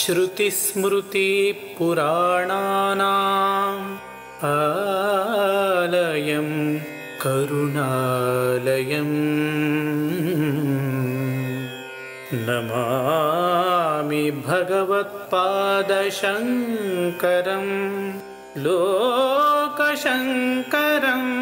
श्रुतिस्मृतिपुराणानाम् आलयं करुणालयम् नमामि भगवत्पादशङ्करं लोकशङ्करम्।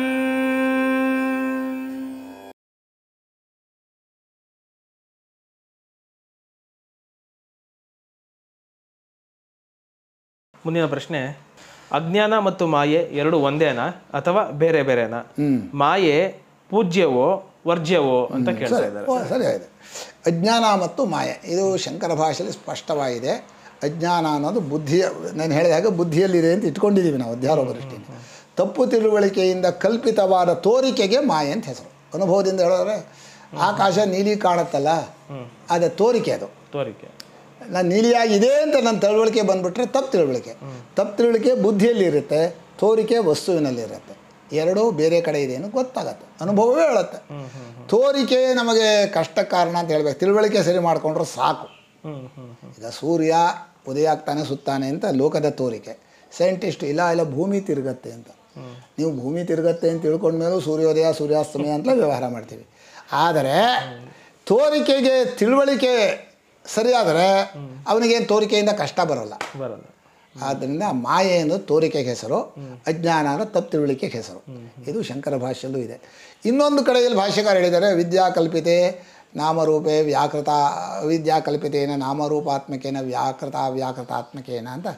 ಮುಂದಿನ ಪ್ರಶ್ನೆ, ಅಜ್ಞಾನ ಮತ್ತು ಮಾಯೆ ಎರಡು ಒಂದೇನಾ ಅಥವಾ ಬೇರೆ ಬೇರೆನಾ? ಮಾಯೆ ಪೂಜ್ಯವೋ ವರ್ಜ್ಯವೋ ಅಂತ ಕೇಳ್ತಾ ಇದ್ದಾರೆ. ಸರಿಯಾಗಿದೆ. ಅಜ್ಞಾನ ಮತ್ತು ಮಾಯೆ ಇದು ಶಂಕರ ಭಾಷೆಯಲ್ಲಿ ಸ್ಪಷ್ಟವಾಗಿದೆ. ಅಜ್ಞಾನ ಅನ್ನೋದು ಬುದ್ಧಿಯ, ನಾನು ಹೇಳಿದ ಹಾಗೆ ಬುದ್ಧಿಯಲ್ಲಿದೆ ಅಂತ ಇಟ್ಕೊಂಡಿದ್ದೀವಿ ನಾವು ಅಧ್ಯಾರೋಪ ದೃಷ್ಟಿಯಿಂದ. ತಪ್ಪು ತಿಳುವಳಿಕೆಯಿಂದ ಕಲ್ಪಿತವಾದ ತೋರಿಕೆಗೆ ಮಾಯೆ ಅಂತ ಹೆಸರು. ಅನುಭವದಿಂದ ಹೇಳಿದ್ರೆ ಆಕಾಶ ನೀಲಿ ಕಾಣುತ್ತಲ್ಲ, ಅದೇ ತೋರಿಕೆ. ಅದು ತೋರಿಕೆ. ನಾನು ನೀಲಿಯಾಗಿದೆ ಅಂತ ನನ್ನ ತಿಳುವಳಿಕೆ ಬಂದುಬಿಟ್ರೆ ತಪ್ಪು ತಿಳುವಳಿಕೆ. ತಪ್ಪು ತಿಳುವಳಿಕೆ ಬುದ್ಧಿಯಲ್ಲಿರುತ್ತೆ, ತೋರಿಕೆ ವಸ್ತುವಿನಲ್ಲಿರುತ್ತೆ. ಎರಡೂ ಬೇರೆ ಕಡೆ ಇದೆ ಅನ್ನೋ ಗೊತ್ತಾಗತ್ತೆ, ಅನುಭವವೇ ಹೇಳುತ್ತೆ. ತೋರಿಕೆ ನಮಗೆ ಕಷ್ಟ ಕಾರಣ ಅಂತ ಹೇಳ್ಬೇಕು, ತಿಳುವಳಿಕೆ ಸರಿ ಮಾಡಿಕೊಂಡ್ರೆ ಸಾಕು. ಈಗ ಸೂರ್ಯ ಉದಯ ಆಗ್ತಾನೆ ಸುತ್ತಾನೆ ಅಂತ ಲೋಕದ ತೋರಿಕೆ. ಸೈಂಟಿಸ್ಟ್ ಇಲ್ಲ ಭೂಮಿ ತಿರುಗತ್ತೆ ಅಂತ. ನೀವು ಭೂಮಿ ತಿರುಗತ್ತೆ ಅಂತ ತಿಳ್ಕೊಂಡ್ಮೇಲೂ ಸೂರ್ಯೋದಯ ಸೂರ್ಯಾಸ್ತಮಯ ಅಂತ ವ್ಯವಹಾರ ಮಾಡ್ತೀವಿ. ಆದರೆ ತೋರಿಕೆಗೆ ತಿಳುವಳಿಕೆ ಸರಿಯಾದರೆ ಅವನಿಗೇನು ತೋರಿಕೆಯಿಂದ ಕಷ್ಟ ಬರೋಲ್ಲ. ಆದ್ದರಿಂದ ಮಾಯೆ ಅನ್ನೋದು ತೋರಿಕೆಗೆ ಹೆಸರು, ಅಜ್ಞಾನ ಅನ್ನೋದು ತಪ್ಪು ತಿಳುವಳಿಕೆಗೆ ಹೆಸರು. ಇದು ಶಂಕರ ಭಾಷೆಯಲ್ಲೂ ಇದೆ. ಇನ್ನೊಂದು ಕಡೆಯಲ್ಲಿ ಭಾಷ್ಯಕಾರ ಹೇಳಿದ್ದಾರೆ, ವಿದ್ಯಾಕಲ್ಪಿತೆ ನಾಮರೂಪೇ ವ್ಯಾಕೃತ ವಿದ್ಯಾಕಲ್ಪಿತೇನ ನಾಮರೂಪಾತ್ಮಕೇನ ವ್ಯಾಕೃತಾತ್ಮಕೇನ ಅಂತ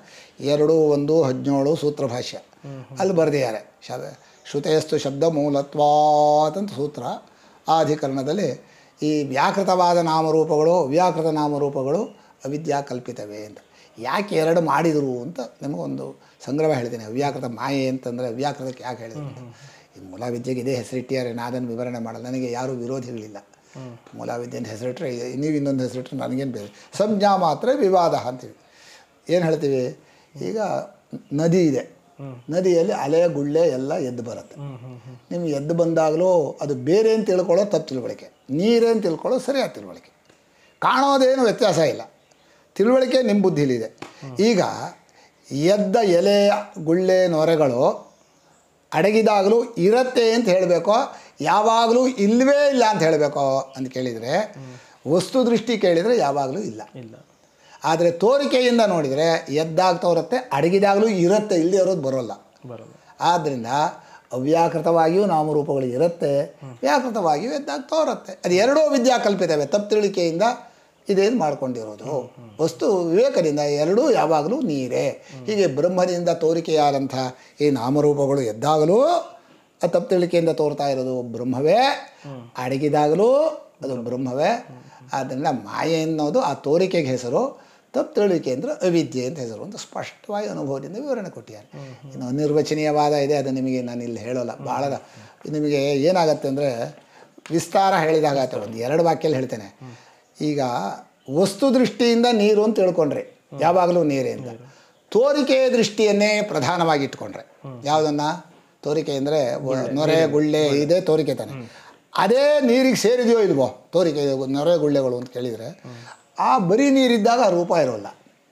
2:1:17 ಸೂತ್ರ ಭಾಷ್ಯ ಅಲ್ಲಿ ಬರೆದಿದ್ದಾರೆ. ಶ್ರುತೇಸ್ತು ಶಬ್ದ ಮೂಲತ್ವಾತ್ ಅಂತ ಸೂತ್ರ. ಆ ಅಧಿಕರಣದಲ್ಲಿ ಈ ವ್ಯಾಕೃತವಾದ ನಾಮರೂಪಗಳು ವ್ಯಾಕೃತ ನಾಮರೂಪಗಳು ಅವಿದ್ಯಾಕಲ್ಪಿತವೇ ಅಂತ. ಯಾಕೆ ಎರಡು ಮಾಡಿದರು ಅಂತ ನಿಮಗೊಂದು ಸಂಗ್ರಹ ಹೇಳ್ತೀನಿ. ಅವ್ಯಾಕೃತ ಮಾಯೆ ಅಂತಂದರೆ ಅವ್ಯಾಕೃತಕ್ಕೆ ಯಾಕೆ ಹೇಳಿದ್ರು ಅಂತ. ಈ ಮೂಲವಿದ್ಯೆಗೆ ಇದೇ ಹೆಸರಿಟ್ಟಿದ್ದಾರೆ, ನಾನು ಅದನ್ನು ವಿವರಣೆ ಮಾಡಲ್ಲ. ನನಗೆ ಯಾರೂ ವಿರೋಧಿಗಳಿಲ್ಲ. ಮೂಲವಿದ್ಯೆ ಅಂತ ಹೆಸರಿಟ್ಟರೆ ನೀವು ಇನ್ನೊಂದು ಹೆಸರಿಟ್ಟರೆ ನನಗೇನು ಬೇರೆ. ಸಂಜ್ಞಾ ಮಾತ್ರ ವಿವಾದ ಅಂತೀವಿ. ಏನು ಹೇಳ್ತೀವಿ, ಈಗ ನದಿ ಇದೆ, ನದಿಯಲ್ಲಿ ಅಲೆ ಗುಳ್ಳೆ ಎಲ್ಲ ಎದ್ದು ಬರುತ್ತೆ. ನಿಮ್ಗೆ ಎದ್ದು ಬಂದಾಗಲೂ ಅದು ಬೇರೆ ಅಂತ ತಿಳ್ಕೊಳ್ಳೋ ತಪ್ಪು ತಿಳುವಳಿಕೆ, ನೀರೇ ಅಂತ ತಿಳ್ಕೊಳ್ಳೋ ಸರಿಯಾದ ತಿಳುವಳಿಕೆ. ಕಾಣೋದೇನು ವ್ಯತ್ಯಾಸ ಇಲ್ಲ, ತಿಳುವಳಿಕೆ ನಿಮ್ಮ ಬುದ್ಧಿಲಿದೆ. ಈಗ ಎದ್ದ ಎಲೆ ಗುಳ್ಳೆ ನೊರೆಗಳು ಅಡಗಿದಾಗಲೂ ಇರತ್ತೆ ಅಂತ ಹೇಳಬೇಕೋ ಯಾವಾಗಲೂ ಇಲ್ಲವೇ ಇಲ್ಲ ಅಂತ ಹೇಳಬೇಕೋ ಅಂತ ಕೇಳಿದರೆ, ವಸ್ತು ದೃಷ್ಟಿ ಕೇಳಿದರೆ ಯಾವಾಗಲೂ ಇಲ್ಲ. ಆದರೆ ತೋರಿಕೆಯಿಂದ ನೋಡಿದರೆ ಎದ್ದಾಗ ತೋರುತ್ತೆ, ಅಡಗಿದಾಗಲೂ ಇರುತ್ತೆ, ಇಲ್ಲದೆ ಇರೋದು ಬರೋಲ್ಲ. ಆದ್ದರಿಂದ ಅವ್ಯಾಕೃತವಾಗಿಯೂ ನಾಮರೂಪಗಳು ಇರುತ್ತೆ, ವ್ಯಾಕೃತವಾಗಿಯೂ ಎದ್ದಾಗ ತೋರುತ್ತೆ. ಅದು ಎರಡೂ ವಿದ್ಯಾಕಲ್ಪಿತವೆ. ತಪ್ಪು ತಿಳಿಕೆಯಿಂದ ಇದೇನು ಮಾಡ್ಕೊಂಡಿರೋದು, ವಸ್ತು ವಿವೇಕದಿಂದ ಎರಡೂ ಯಾವಾಗಲೂ ನೀರೇ. ಹೀಗೆ ಬ್ರಹ್ಮದಿಂದ ತೋರಿಕೆಯಾದಂಥ ಈ ನಾಮರೂಪಗಳು ಎದ್ದಾಗಲೂ ಅದು ತಪ್ಪು ತಿಳಿಕೆಯಿಂದ ತೋರ್ತಾ ಇರೋದು ಬ್ರಹ್ಮವೇ, ಅಡಗಿದಾಗಲೂ ಅದು ಬ್ರಹ್ಮವೇ. ಆದ್ದರಿಂದ ಮಾಯೆ ಅನ್ನೋದು ಆ ತೋರಿಕೆಗೆ ಹೆಸರು, ತಪ್ಪು ತಿಳಿಕೆ ಅಂದರೆ ಅವಿದ್ಯೆ ಅಂತ ಹೆಸರು ಅಂತ ಸ್ಪಷ್ಟವಾಗಿ ಅನುಭವದಿಂದ ವಿವರಣೆ ಕೊಟ್ಟಿದ್ದಾರೆ. ಇನ್ನು ಅನಿರ್ವಚನೀಯವಾದ ಇದೆ, ಅದು ನಿಮಗೆ ನಾನು ಇಲ್ಲಿ ಹೇಳೋಲ್ಲ. ಭಾಳ ನಿಮಗೆ ಏನಾಗತ್ತೆ ಅಂದರೆ ವಿಸ್ತಾರ ಹೇಳಿದಾಗತ್ತೆ. ಒಂದು 2 ವಾಕ್ಯಲ್ಲಿ ಹೇಳ್ತೇನೆ. ಈಗ ವಸ್ತು ದೃಷ್ಟಿಯಿಂದ ನೀರು ಅಂತ ತಿಳ್ಕೊಂಡ್ರೆ ಯಾವಾಗಲೂ ನೀರೇ ಅಂತ. ತೋರಿಕೆಯ ದೃಷ್ಟಿಯನ್ನೇ ಪ್ರಧಾನವಾಗಿ ಇಟ್ಕೊಂಡ್ರೆ ಯಾವುದನ್ನು, ತೋರಿಕೆ ಅಂದರೆ ನೊರೆ ಗುಳ್ಳೆ ಇದೆ ತೋರಿಕೆ ತಾನೆ, ಅದೇ ನೀರಿಗೆ ಸೇರಿದೆಯೋ ಇಲ್ವೋ ತೋರಿಕೆ ನೊರೆ ಗುಳ್ಳೆಗಳು ಅಂತ ಕೇಳಿದರೆ, ಆ ಬರೀ ನೀರಿದ್ದಾಗ ಆ ರೂಪ ಇರೋಲ್ಲ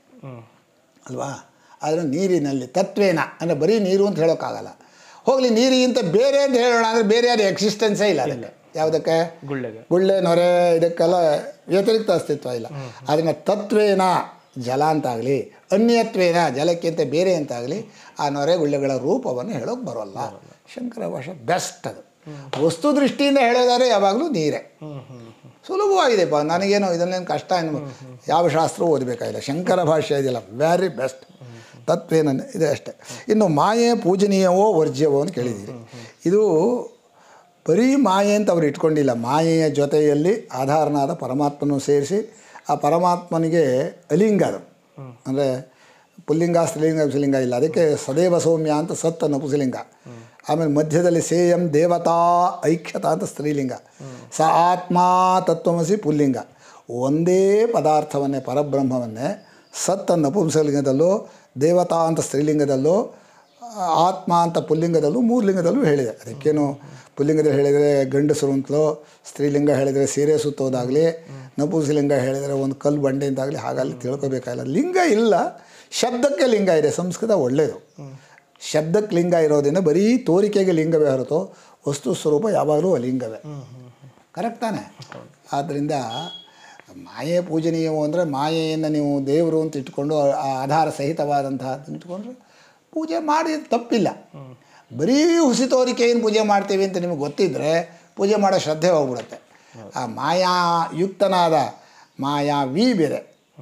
ಅಲ್ವಾ. ಆದರೆ ನೀರಿನಲ್ಲಿ ತತ್ವೇನ ಅಂದರೆ ಬರೀ ನೀರು ಅಂತ ಹೇಳೋಕ್ಕಾಗಲ್ಲ. ಹೋಗಲಿ ನೀರಿಗಿಂತ ಬೇರೆ ಅಂತ ಹೇಳೋಣ ಅಂದರೆ ಬೇರೆ ಯಾರು ಎಕ್ಸಿಸ್ಟೆನ್ಸೇ ಇಲ್ಲ ಅದಕ್ಕೆ. ಯಾವುದಕ್ಕೆ, ಗುಳ್ಳೆ ನೊರೆ ಇದಕ್ಕೆಲ್ಲ ವ್ಯತಿರಿಕ್ತ ಅಸ್ತಿತ್ವ ಇಲ್ಲ. ಅದನ್ನು ತತ್ವೇನ ಜಲ ಅಂತಾಗಲಿ, ಅನ್ಯತ್ವೇನ ಜಲಕ್ಕಿಂತ ಬೇರೆ ಅಂತಾಗಲಿ ಆ ನೊರೆ ಗುಳ್ಳೆಗಳ ರೂಪವನ್ನು ಹೇಳೋಕೆ ಬರೋಲ್ಲ. ಶಂಕರ ಭಾಷೆ ಬೆಸ್ಟ್ ಅದು. ವಸ್ತು ದೃಷ್ಟಿಯಿಂದ ಹೇಳೋದಾದ್ರೆ ಯಾವಾಗಲೂ ನೀರೇ. ಸುಲಭವಾಗಿದೆಪ್ಪ, ನನಗೇನು ಇದನ್ನೇನು ಕಷ್ಟ ಏನು, ಯಾವ ಶಾಸ್ತ್ರ ಓದಬೇಕಾಗಿಲ್ಲ. ಶಂಕರ ಭಾಷೆ ಇದೆಯಲ್ಲ ವೆರಿ ಬೆಸ್ಟ್. ತತ್ವೇನ ಇದೆ ಅಷ್ಟೇ. ಇನ್ನು ಮಾಯೆ ಪೂಜನೀಯವೋ ವರ್ಜ್ಯವೋ ಅಂತ ಕೇಳಿದ್ದೀರಿ. ಇದು ಬರೀ ಮಾಯೆ ಅಂತ ಅವ್ರು ಇಟ್ಕೊಂಡಿಲ್ಲ. ಮಾಯೆಯ ಜೊತೆಯಲ್ಲಿ ಆಧಾರನಾದ ಪರಮಾತ್ಮನೂ ಸೇರಿಸಿ, ಆ ಪರಮಾತ್ಮನಿಗೆ ಅಲಿಂಗ ಅದು ಅಂದರೆ ಪುಲ್ಲಿಂಗ ಸ್ತ್ರೀಲಿಂಗ ವಿಪುಲಿಂಗ ಇಲ್ಲ. ಅದಕ್ಕೆ ಸದೇವ ಸೌಮ್ಯ ಅಂತ ಸತ್ ನಪುಂಸಲಿಂಗ. ಆಮೇಲೆ ಮಧ್ಯದಲ್ಲಿ ಸೇಯಂ ದೇವತಾ ಐಕ್ಯತಾ ಅಂತ ಸ್ತ್ರೀಲಿಂಗ. ಸ ಆತ್ಮ ತತ್ವಮಸಿ ಪುಲ್ಲಿಂಗ. ಒಂದೇ ಪದಾರ್ಥವನ್ನೇ ಪರಬ್ರಹ್ಮವನ್ನೇ ಸತ್ ನಪುಂಸಲಿಂಗದಲ್ಲೂ ದೇವತಾ ಅಂತ ಸ್ತ್ರೀಲಿಂಗದಲ್ಲೂ ಆತ್ಮ ಅಂತ ಪುಲ್ಲಿಂಗದಲ್ಲೂ ಮೂರ್ಲಿಂಗದಲ್ಲೂ ಹೇಳಿದೆ. ಅದಕ್ಕೇನು ಪುಲ್ಲಿಂಗದಲ್ಲಿ ಹೇಳಿದರೆ ಗಂಡಸರು ಅಂತಲೋ, ಸ್ತ್ರೀಲಿಂಗ ಹೇಳಿದರೆ ಸೀರೆ ಸುತ್ತೋದಾಗಲಿ, ನಪುಂಸಲಿಂಗ ಹೇಳಿದರೆ ಒಂದು ಕಲ್ಲು ಬಂಡೆ ಅಂತಾಗಲಿ ಹಾಗಲ್ಲಿ ತಿಳ್ಕೊಬೇಕಾಗಿಲ್ಲ. ಲಿಂಗ ಇಲ್ಲ, ಶಬ್ದಕ್ಕೆ ಲಿಂಗ ಇದೆ. ಸಂಸ್ಕೃತ ಒಳ್ಳೆಯದು. ಶಬ್ದಕ್ಕೆ ಲಿಂಗ ಇರೋದ್ರಿಂದ ಬರೀ ತೋರಿಕೆಗೆ ಲಿಂಗವೇ ಹೊರತು ವಸ್ತು ಸ್ವರೂಪ ಯಾವಾಗಲೂ ಅಲಿಂಗವೇ. ಕರೆಕ್ಟ್ ತಾನೆ? ಆದ್ದರಿಂದ ಮಾಯೆ ಪೂಜನೀಯವು ಅಂದರೆ ಮಾಯೆಯನ್ನು ನೀವು ದೇವರು ಅಂತ ಇಟ್ಕೊಂಡು ಆಧಾರ ಸಹಿತವಾದಂತಹ ಇಟ್ಕೊಂಡ್ರೆ ಪೂಜೆ ಮಾಡಿ ತಪ್ಪಿಲ್ಲ. ಬರೀ ಹುಸಿ ತೋರಿಕೆಯನ್ನು ಪೂಜೆ ಮಾಡ್ತೀವಿ ಅಂತ ನಿಮಗೆ ಗೊತ್ತಿದ್ದರೆ ಪೂಜೆ ಮಾಡೋ ಶ್ರದ್ಧೆ ಹೋಗ್ಬಿಡುತ್ತೆ. ಆ ಮಾಯಾಯುಕ್ತನಾದ ಮಾಯಾವಿ ಬೇರೆ,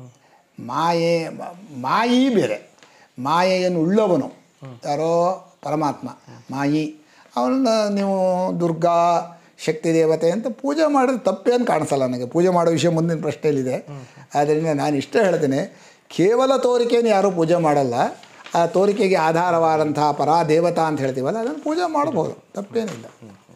ಮಾಯಿ ಬೇರೆ. ಮಾಯೆಯನ್ನು ಉಳ್ಳವನು ಯಾರೋ ಪರಮಾತ್ಮ ಮಾಯಿ, ಅವನನ್ನು ನೀವು ದುರ್ಗಾ ಶಕ್ತಿ ದೇವತೆ ಅಂತ ಪೂಜೆ ಮಾಡಿದ್ರೆ ತಪ್ಪೇನು ಕಾಣಿಸಲ್ಲ ನನಗೆ. ಪೂಜೆ ಮಾಡೋ ವಿಷಯ ಮುಂದಿನ ಪ್ರಶ್ನೆಯಲ್ಲಿದೆ. ಆದ್ದರಿಂದ ನಾನು ಇಷ್ಟೇ ಹೇಳ್ತೇನೆ, ಕೇವಲ ತೋರಿಕೆಯನ್ನು ಯಾರೂ ಪೂಜೆ ಮಾಡಲ್ಲ. ಆ ತೋರಿಕೆಗೆ ಆಧಾರವಾದಂತಹ ಪರಾದೇವತಾ ಅಂತ ಹೇಳ್ತೀವಲ್ಲ, ಅದನ್ನು ಪೂಜೆ ಮಾಡ್ಬೋದು, ತಪ್ಪೇನಿಲ್ಲ.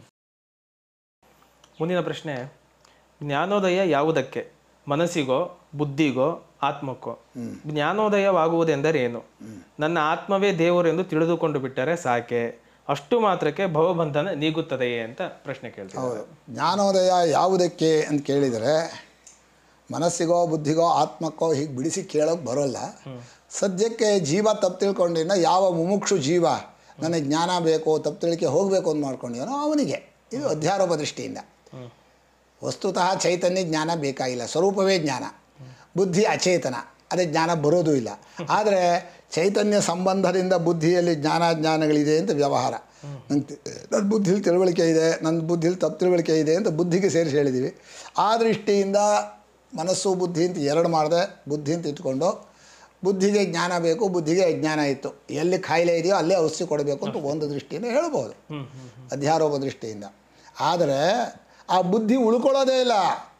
ಮುಂದಿನ ಪ್ರಶ್ನೆ, ಜ್ಞಾನೋದಯ ಯಾವುದಕ್ಕೆ? ಮನಸ್ಸಿಗೋ, ಬುದ್ಧಿಗೋ, ಆತ್ಮಕ್ಕೋ? ಜ್ಞಾನೋದಯವಾಗುವುದೆಂದರೆ ಏನು? ನನ್ನ ಆತ್ಮವೇ ದೇವರು ಎಂದು ತಿಳಿದುಕೊಂಡು ಬಿಟ್ಟರೆ ಸಾಕೆ, ಅಷ್ಟು ಮಾತ್ರಕ್ಕೆ ಭವಬಂಧನ ನೀಗುತ್ತದೆಯೇ ಅಂತ ಪ್ರಶ್ನೆ ಕೇಳ್ತೀವಿ. ಹೌದು. ಜ್ಞಾನೋದಯ ಯಾವುದಕ್ಕೆ ಅಂತ ಕೇಳಿದರೆ ಮನಸ್ಸಿಗೋ, ಬುದ್ಧಿಗೋ, ಆತ್ಮಕ್ಕೋ ಹೀಗೆ ಬಿಡಿಸಿ ಕೇಳೋಕೆ ಬರೋಲ್ಲ. ಸದ್ಯಕ್ಕೆ ಜೀವ ತಪ್ಪು ತಿಳ್ಕೊಂಡಿನ ಯಾವ ಮುಮುಕ್ಷು ಜೀವ ನನಗೆ ಜ್ಞಾನ ಬೇಕು, ತಪ್ಪು ತಿಳಿಕೆ ಹೋಗಬೇಕು ಅಂತ ಮಾಡ್ಕೊಂಡಿದ್ದಾನೋ ಅವನಿಗೆ ಇದು ಅಧ್ಯಾರೋಪ ದೃಷ್ಟಿಯಿಂದ. ವಸ್ತುತಃ ಚೈತನ್ಯ ಜ್ಞಾನ ಬೇಕಾಗಿಲ್ಲ, ಸ್ವರೂಪವೇ ಜ್ಞಾನ. ಬುದ್ಧಿ ಅಚೇತನ, ಅದೇ ಜ್ಞಾನ ಬರೋದೂ ಇಲ್ಲ. ಆದರೆ ಚೈತನ್ಯ ಸಂಬಂಧದಿಂದ ಬುದ್ಧಿಯಲ್ಲಿ ಜ್ಞಾನಗಳಿದೆ ಅಂತ ವ್ಯವಹಾರ. ನನ್ನ ಬುದ್ಧಿಲಿ ತಿಳುವಳಿಕೆ ಇದೆ, ನನ್ನ ಬುದ್ಧಿಲಿ ತಪ್ಪು ತಿಳುವಳಿಕೆ ಇದೆ ಅಂತ ಬುದ್ಧಿಗೆ ಸೇರಿಸಿ ಹೇಳಿದ್ದೀವಿ. ಆ ದೃಷ್ಟಿಯಿಂದ ಮನಸ್ಸು ಬುದ್ಧಿ ಅಂತ ಎರಡು ಮಾಡಿದೆ. ಬುದ್ಧಿ ಅಂತ ಇಟ್ಕೊಂಡು ಬುದ್ಧಿಗೆ ಜ್ಞಾನ ಬೇಕು, ಬುದ್ಧಿಗೆ ಅಜ್ಞಾನ ಇತ್ತು, ಎಲ್ಲಿ ಕಾಯಿಲೆ ಇದೆಯೋ ಅಲ್ಲೇ ಔಷಧಿ ಕೊಡಬೇಕು ಅಂತ ಒಂದು ದೃಷ್ಟಿಯಿಂದ ಹೇಳ್ಬೋದು ಅಧ್ಯಾರೋಪ ದೃಷ್ಟಿಯಿಂದ. ಆದರೆ ಆ ಬುದ್ಧಿ ಉಳ್ಕೊಳ್ಳೋದೇ ಇಲ್ಲ.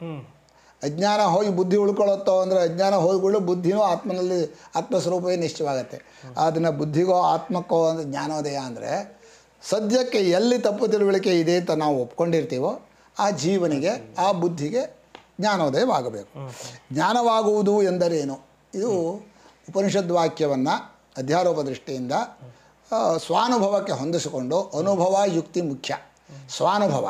ಅಜ್ಞಾನ ಹೋಗಿ ಬುದ್ಧಿ ಉಳ್ಕೊಳ್ಳುತ್ತೋ ಅಂದರೆ ಅಜ್ಞಾನ ಹೋಗಿಬಿಡು ಬುದ್ಧಿನೂ ಆತ್ಮನಲ್ಲಿ ಆತ್ಮಸ್ವರೂಪವೇ ನಿಶ್ಚಯವಾಗುತ್ತೆ. ಅದನ್ನು ಬುದ್ಧಿಗೋ ಆತ್ಮಕ್ಕೋ ಅಂದರೆ ಜ್ಞಾನೋದಯ ಅಂದರೆ ಸದ್ಯಕ್ಕೆ ಎಲ್ಲಿ ತಪ್ಪು ತಿಳುವಳಿಕೆ ಇದೆ ಅಂತ ನಾವು ಒಪ್ಕೊಂಡಿರ್ತೀವೋ ಆ ಜೀವನಿಗೆ, ಆ ಬುದ್ಧಿಗೆ ಜ್ಞಾನೋದಯವಾಗಬೇಕು. ಜ್ಞಾನವಾಗುವುದು ಎಂದರೇನು? ಇದು ಉಪನಿಷದ್ ವಾಕ್ಯವನ್ನು ಅಧ್ಯಾರೋಪ ದೃಷ್ಟಿಯಿಂದ ಸ್ವಾನುಭವಕ್ಕೆ ಹೊಂದಿಸಿಕೊಂಡು, ಅನುಭವ ಯುಕ್ತಿ ಮುಖ್ಯ. ಸ್ವಾನುಭವ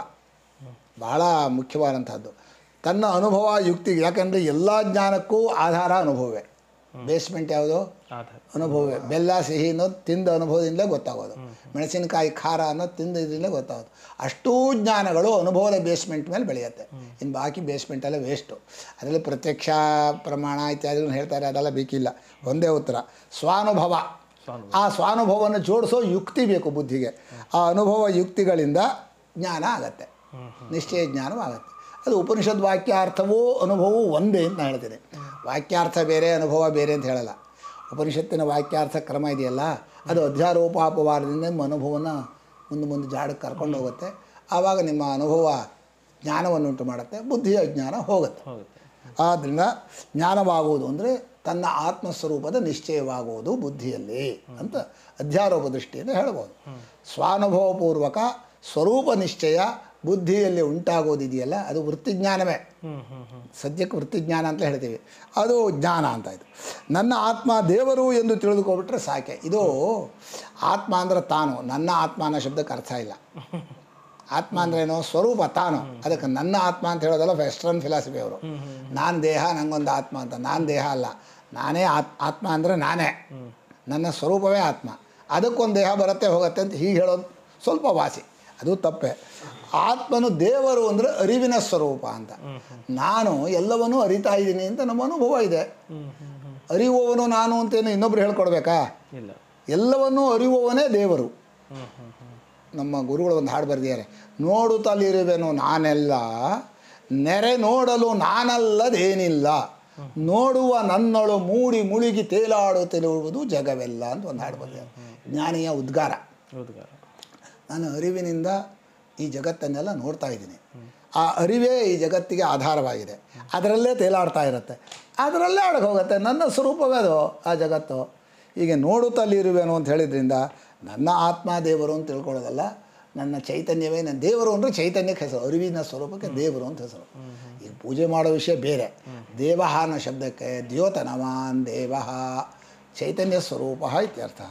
ಬಹಳ ಮುಖ್ಯವಾದಂಥದ್ದು. ತನ್ನ ಅನುಭವ ಯುಕ್ತಿಗೆ, ಯಾಕಂದರೆ ಎಲ್ಲ ಜ್ಞಾನಕ್ಕೂ ಆಧಾರ ಅನುಭವವೇ. ಬೇಸ್ಮೆಂಟ್ ಯಾವುದು? ಅನುಭವವೇ. ಬೆಲ್ಲ ಸಿಹಿ ಅನ್ನೋದು ತಿಂದ ಅನುಭವದಿಂದಲೇ ಗೊತ್ತಾಗೋದು, ಮೆಣಸಿನಕಾಯಿ ಖಾರ ಅನ್ನೋದು ತಿಂದಿದ್ದರಿಂದಲೇ ಗೊತ್ತಾಗೋದು. ಅಷ್ಟೂ ಜ್ಞಾನಗಳು ಅನುಭವದ ಬೇಸ್ಮೆಂಟ್ ಮೇಲೆ ಬೆಳೆಯುತ್ತೆ. ಇನ್ನು ಬಾಕಿ ಬೇಸ್ಮೆಂಟೆಲ್ಲ ವೇಸ್ಟು. ಅದರಲ್ಲಿ ಪ್ರತ್ಯಕ್ಷ ಪ್ರಮಾಣ ಇತ್ಯಾದಿಗಳನ್ನು ಹೇಳ್ತಾರೆ, ಅದೆಲ್ಲ ಬೇಕಿಲ್ಲ. ಒಂದೇ ಉತ್ತರ ಸ್ವಾನುಭವ. ಆ ಸ್ವಾನುಭವವನ್ನು ಜೋಡಿಸೋ ಯುಕ್ತಿ ಬೇಕು ಬುದ್ಧಿಗೆ. ಆ ಅನುಭವ ಯುಕ್ತಿಗಳಿಂದ ಜ್ಞಾನ ಆಗತ್ತೆ, ನಿಶ್ಚಯ ಜ್ಞಾನವಾಗತ್ತೆ. ಅದು ಉಪನಿಷದ್ ವಾಕ್ಯಾರ್ಥವೂ ಅನುಭವವೂ ಒಂದೇ ಅಂತ ನಾನು ಹೇಳ್ತೀನಿ. ವಾಕ್ಯಾರ್ಥ ಬೇರೆ, ಅನುಭವ ಬೇರೆ ಅಂತ ಹೇಳಲ್ಲ. ಉಪನಿಷತ್ತಿನ ವಾಕ್ಯಾರ್ಥ ಕ್ರಮ ಇದೆಯಲ್ಲ, ಅದು ಅಧ್ಯಾರೋಪಾಪವಾರದಿಂದ ನಿಮ್ಮ ಅನುಭವನ ಮುಂದೆ ಜಾಡಕ್ಕೆ ಕರ್ಕೊಂಡು ಹೋಗುತ್ತೆ. ಆವಾಗ ನಿಮ್ಮ ಅನುಭವ ಜ್ಞಾನವನ್ನುಂಟು ಮಾಡುತ್ತೆ, ಬುದ್ಧಿಯ ಜ್ಞಾನ ಹೋಗುತ್ತೆ. ಆದ್ದರಿಂದ ಜ್ಞಾನವಾಗುವುದು ಅಂದರೆ ತನ್ನ ಆತ್ಮಸ್ವರೂಪದ ನಿಶ್ಚಯವಾಗುವುದು ಬುದ್ಧಿಯಲ್ಲಿ ಅಂತ ಅಧ್ಯಾರೋಪ ದೃಷ್ಟಿಯಿಂದ ಹೇಳ್ಬೋದು. ಸ್ವಾನುಭವಪೂರ್ವಕ ಸ್ವರೂಪ ನಿಶ್ಚಯ ಬುದ್ಧಿಯಲ್ಲಿ ಉಂಟಾಗೋದಿದೆಯಲ್ಲ, ಅದು ವೃತ್ತಿಜ್ಞಾನವೇ. ಸದ್ಯಕ್ಕೆ ವೃತ್ತಿಜ್ಞಾನ ಅಂತ ಹೇಳ್ತೀವಿ, ಅದು ಜ್ಞಾನ ಅಂತ ಇದು. ನನ್ನ ಆತ್ಮ ದೇವರು ಎಂದು ತಿಳಿದುಕೊಬಿಟ್ರೆ ಸಾಕೆ. ಇದು ಆತ್ಮ ಅಂದರೆ ತಾನು. ನನ್ನ ಆತ್ಮ ಅನ್ನೋ ಶಬ್ದಕ್ಕೆ ಅರ್ಥ ಇಲ್ಲ. ಆತ್ಮ ಅಂದ್ರೇನು? ಸ್ವರೂಪ, ತಾನು. ಅದಕ್ಕೆ ನನ್ನ ಆತ್ಮ ಅಂತ ಹೇಳೋದಲ್ಲ ವೆಸ್ಟರ್ನ್ ಫಿಲಾಸಫಿ ಅವರು. ನಾನು ದೇಹ, ನನಗೊಂದು ಆತ್ಮ ಅಂತ. ನಾನು ದೇಹ ಅಲ್ಲ, ನಾನೇ ಆತ್ಮ ಅಂದರೆ ನಾನೇ, ನನ್ನ ಸ್ವರೂಪವೇ ಆತ್ಮ. ಅದಕ್ಕೊಂದು ದೇಹ ಬರುತ್ತೆ ಹೋಗುತ್ತೆ ಅಂತ ಹೀಗೆ ಹೇಳೋದು ಸ್ವಲ್ಪ ವಾಸಿ, ಅದು ತಪ್ಪೆ. ಆತ್ಮನು ದೇವರು ಅಂದರೆ ಅರಿವಿನ ಸ್ವರೂಪ ಅಂತ. ನಾನು ಎಲ್ಲವನ್ನೂ ಅರಿತಾ ಇದ್ದೀನಿ ಅಂತ ನಮ್ಮ ಅನುಭವ ಇದೆ. ಅರಿಯುವವನು ನಾನು ಅಂತೇನು ಇನ್ನೊಬ್ರು ಹೇಳ್ಕೊಡ್ಬೇಕಾ? ಇಲ್ಲ. ಎಲ್ಲವನ್ನೂ ಅರಿಯುವವನೇ ದೇವರು. ನಮ್ಮ ಗುರುಗಳು ಒಂದು ಹಾಡು ಬರೆದಿದ್ದಾರೆ, ನೋಡುತ್ತಲಿರುವೆನು ನಾನೆಲ್ಲ, ನೆರೆ ನೋಡಲು ನಾನಲ್ಲದೇನಿಲ್ಲ, ನೋಡುವ ನನ್ನಳು ಮೂಡಿ ಮುಳುಗಿ ತೇಲಾಡುತ್ತಿರುವುದು ಜಗವೆಲ್ಲ ಅಂತ ಒಂದು ಹಾಡು ಬರೆದಿದ್ದಾರೆ. ಜ್ಞಾನಿಯ ಉದ್ಗಾರ. ನಾನು ಅರಿವಿನಿಂದ ಈ ಜಗತ್ತನ್ನೆಲ್ಲ ನೋಡ್ತಾ ಇದ್ದೀನಿ. ಆ ಅರಿವೇ ಈ ಜಗತ್ತಿಗೆ ಆಧಾರವಾಗಿದೆ. ಅದರಲ್ಲೇ ತೇಲಾಡ್ತಾ ಇರುತ್ತೆ, ಅದರಲ್ಲೇ ಅಡಗಿ ಹೋಗುತ್ತೆ. ನನ್ನ ಸ್ವರೂಪವೇ ಅದು ಆ ಜಗತ್ತು. ಹೀಗೆ ನೋಡುತ್ತಲ್ಲಿರುವೆನು ಅಂತ ಹೇಳಿದ್ರಿಂದ ನನ್ನ ಆತ್ಮ ದೇವರು ಅಂತ ತಿಳ್ಕೊಳ್ಳೋದಲ್ಲ, ನನ್ನ ಚೈತನ್ಯವೇ ನನ್ನ ದೇವರು ಅಂದರೆ ಚೈತನ್ಯಕ್ಕೆ ಹೆಸರು, ಅರಿವಿನ ಸ್ವರೂಪಕ್ಕೆ ದೇವರು ಅಂತ ಹೆಸರು. ಈಗ ಪೂಜೆ ಮಾಡೋ ವಿಷಯ ಬೇರೆ. ದೇವಃ ಅನ್ನೋ ಶಬ್ದಕ್ಕೆ ದ್ಯೋತನವಾನ್ ದೇವಃ ಚೈತನ್ಯ ಸ್ವರೂಪ ಇತ್ಯರ್ಥ.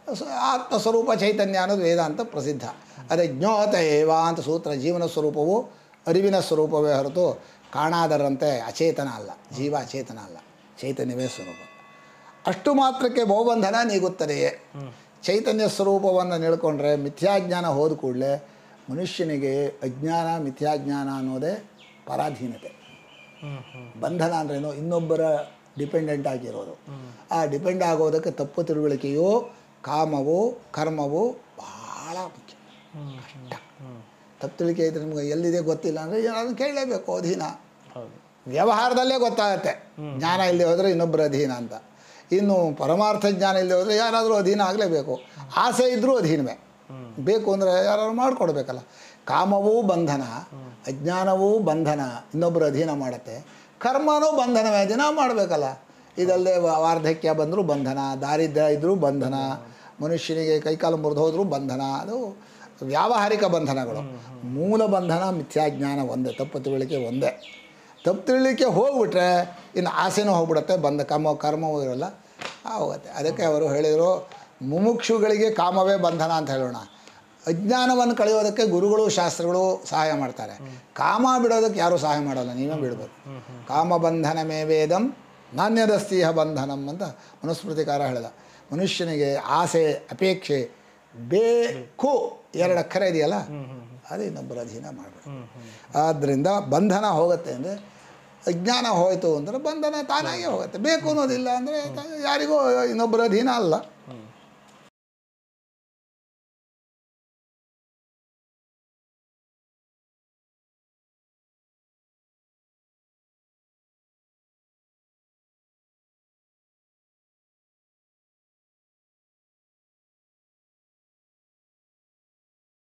ಆತ್ಮಸ್ವರೂಪ ಚೈತನ್ಯ ಅನ್ನೋದು ವೇದಾಂತ ಪ್ರಸಿದ್ಧ. ಅದೇ ಜ್ಞೋತ ಏವ ಅಂತ ಸೂತ್ರ. ಜೀವನ ಸ್ವರೂಪವು ಅರಿವಿನ ಸ್ವರೂಪವೇ ಹೊರತು ಕಾಣಾದರಂತೆ ಅಚೇತನ ಅಲ್ಲ. ಜೀವ ಅಚೇತನ ಅಲ್ಲ, ಚೈತನ್ಯವೇ ಸ್ವರೂಪ. ಅಷ್ಟು ಮಾತ್ರಕ್ಕೆ ಬಹುಬಂಧನ ನೀಗುತ್ತದೆಯೇ. ಚೈತನ್ಯ ಸ್ವರೂಪವನ್ನು ನಿಳ್ಕೊಂಡ್ರೆ ಮಿಥ್ಯಾಜ್ಞಾನ ಹೋದ ಕೂಡಲೇ ಮನುಷ್ಯನಿಗೆ ಅಜ್ಞಾನ ಮಿಥ್ಯಾಜ್ಞಾನ ಅನ್ನೋದೇ ಪರಾಧೀನತೆ. ಬಂಧನ ಅಂದ್ರೇನು? ಇನ್ನೊಬ್ಬರ ಡಿಪೆಂಡೆಂಟ್ ಆಗಿರೋದು. ಆ ಡಿಪೆಂಡ್ ಆಗೋದಕ್ಕೆ ತಪ್ಪು ತಿಳುವಳಿಕೆಯು, ಕಾಮವು, ಕರ್ಮವು ಭಾಳ ಮುಖ್ಯ. ಕಷ್ಟ. ತಪ್ಪು ತಿಳುವಳಿಕೆ ಇದ್ರೆ ನಿಮ್ಗೆ ಎಲ್ಲಿದೆ ಗೊತ್ತಿಲ್ಲ ಅಂದರೆ ಅದನ್ನು ಕೇಳಲೇಬೇಕು. ಅಧೀನ ವ್ಯವಹಾರದಲ್ಲೇ ಗೊತ್ತಾಗತ್ತೆ. ಜ್ಞಾನ ಇಲ್ಲದೆ ಹೋದರೆ ಇನ್ನೊಬ್ಬರ ಅಧೀನ ಅಂತ. ಇನ್ನು ಪರಮಾರ್ಥ ಜ್ಞಾನ ಇಲ್ಲದೆ ಹೋದರೆ ಯಾರಾದರೂ ಅಧೀನ ಆಗಲೇಬೇಕು. ಆಸೆ ಇದ್ದರೂ ಅಧೀನವೇ. ಬೇಕು ಅಂದರೆ ಯಾರಾದ್ರು ಮಾಡಿಕೊಡ್ಬೇಕಲ್ಲ. ಕಾಮವೂ ಬಂಧನ, ಅಜ್ಞಾನವೂ ಬಂಧನ, ಇನ್ನೊಬ್ಬರು ಅಧೀನ ಮಾಡುತ್ತೆ. ಕರ್ಮನೂ ಬಂಧನವೇ, ದಿನ ಮಾಡಬೇಕಲ್ಲ. ಇದಲ್ಲದೆ ವಾರ್ಧಕ್ಯ ಬಂದರೂ ಬಂಧನ, ದಾರಿದ್ರ್ಯ ಇದ್ದರೂ ಬಂಧನ, ಮನುಷ್ಯನಿಗೆ ಕೈಕಾಲು ಮುರಿದು ಹೋದರೂ ಬಂಧನ. ಅದು ವ್ಯಾವಹಾರಿಕ ಬಂಧನಗಳು. ಮೂಲ ಬಂಧನ ಮಿಥ್ಯಾಜ್ಞಾನ ಒಂದೇ, ತಪ್ಪು ತಿಳುವಳಿಕೆ ಒಂದೇ. ತಪ್ಪು ತಿಳುವಳಿಕೆ ಹೋಗ್ಬಿಟ್ರೆ ಇನ್ನು ಆಸೆನೂ ಹೋಗ್ಬಿಡುತ್ತೆ, ಬಂಧ ಕರ್ಮವೂ ಇರೋಲ್ಲ, ಹೋಗುತ್ತೆ. ಅದಕ್ಕೆ ಅವರು ಹೇಳಿದರು, ಮುಮುಕ್ಷುಗಳಿಗೆ ಕಾಮವೇ ಬಂಧನ ಅಂತ ಹೇಳೋಣ. ಅಜ್ಞಾನವನ್ನು ಕಳೆಯೋದಕ್ಕೆ ಗುರುಗಳು ಶಾಸ್ತ್ರಗಳು ಸಹಾಯ ಮಾಡ್ತಾರೆ. ಕಾಮ ಬಿಡೋದಕ್ಕೆ ಯಾರೂ ಸಹಾಯ ಮಾಡೋಲ್ಲ, ನೀವೇ ಬಿಡಬೇಕು. ಕಾಮಬಂಧನ ಮೇ ವೇದಂ ನಾಣ್ಯದಸ್ತಿಹ ಬಂಧನಂ ಅಂತ ಮನುಸ್ಮೃತಿಕಾರ ಹೇಳಿದ. ಮನುಷ್ಯನಿಗೆ ಆಸೆ, ಅಪೇಕ್ಷೆ, ಬೇಕು, 2 ಅಕ್ಷರ ಇದೆಯಲ್ಲ, ಅದು ಇನ್ನೊಬ್ಬರ ಅಧೀನ ಮಾಡಬೇಕು. ಆದ್ದರಿಂದ ಬಂಧನ ಹೋಗುತ್ತೆ ಅಂದರೆ, ಅಜ್ಞಾನ ಹೋಯಿತು ಅಂದರೆ ಬಂಧನ ತಾನಾಗೇ ಹೋಗುತ್ತೆ. ಬೇಕು ಅನ್ನೋದಿಲ್ಲ ಅಂದರೆ ಯಾರಿಗೂ ಇನ್ನೊಬ್ಬರ ಅಧೀನ ಅಲ್ಲ.